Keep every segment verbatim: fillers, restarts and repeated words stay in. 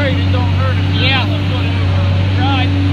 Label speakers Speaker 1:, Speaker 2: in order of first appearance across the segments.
Speaker 1: straight, it don't hurt if you're
Speaker 2: Yeah.
Speaker 1: a foot over.
Speaker 2: Right.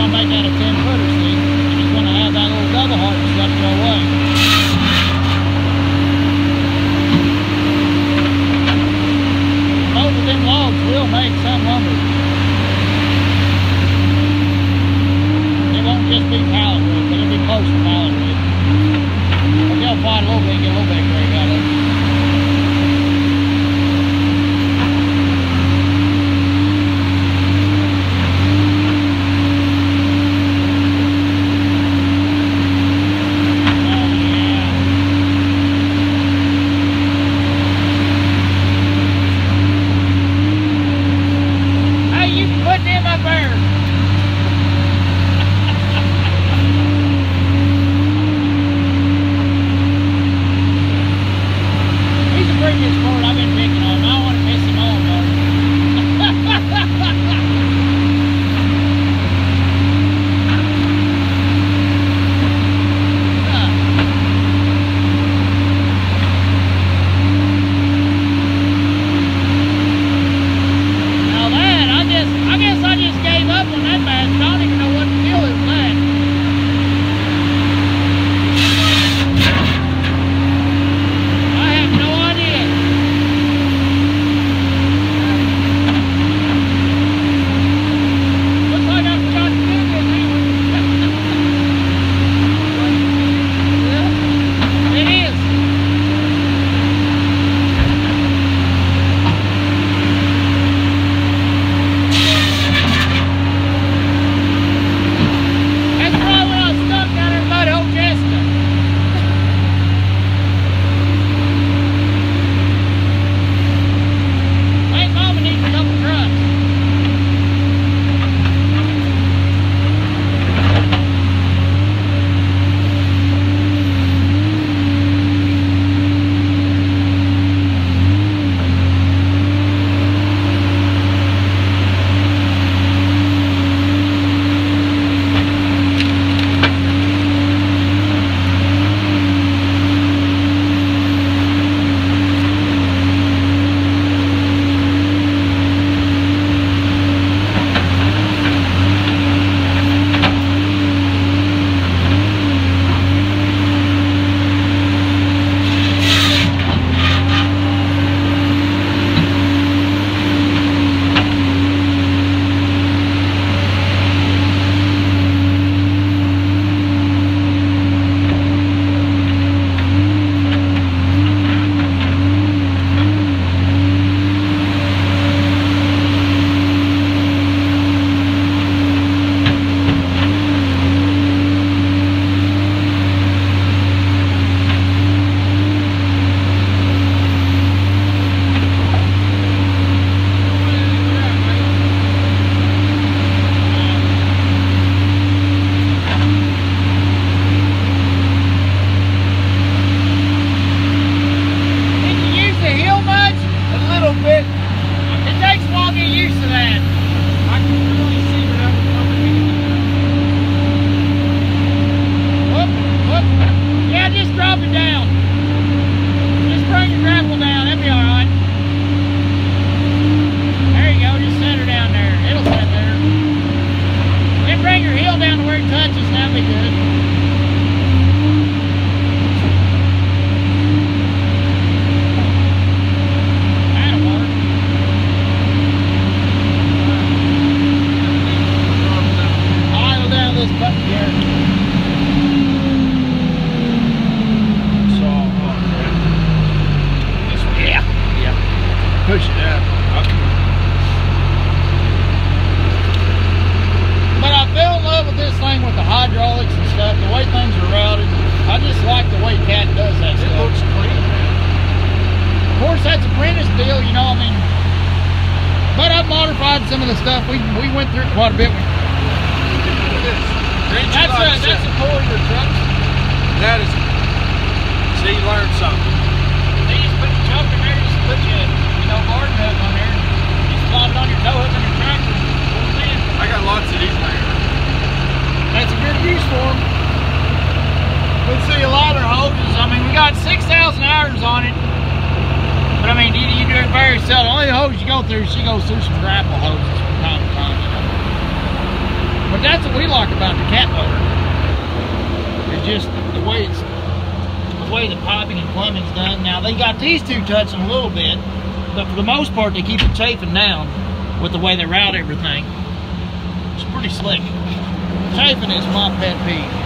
Speaker 3: ten footer, see? And he's going to have that little double heart sucked away.
Speaker 2: course, that's apprentice deal, you know. I mean, but I've modified some of the stuff. We we went through it quite a bit. That's a that's a pull your trucks.
Speaker 3: That is. See, you learned something.
Speaker 2: They just put your choke in there, just put your, you know, garden hook on there. Just slide it on your tow hook on your tractor.
Speaker 3: I got lots of these layers.
Speaker 2: That's a good use for them. We see a lot of hoses. I mean, we got six thousand hours on it. But I mean, you, you do it very seldom. The only hose you go through, she goes through some grapple hoses from time to time, you know. But that's what we like about the cat motor. It's just the way it's, the way the piping and plumbing's done. Now, they got these two touching a little bit, but for the most part, they keep it chafing down with the way they route everything. It's pretty slick. Chafing is my pet peeve.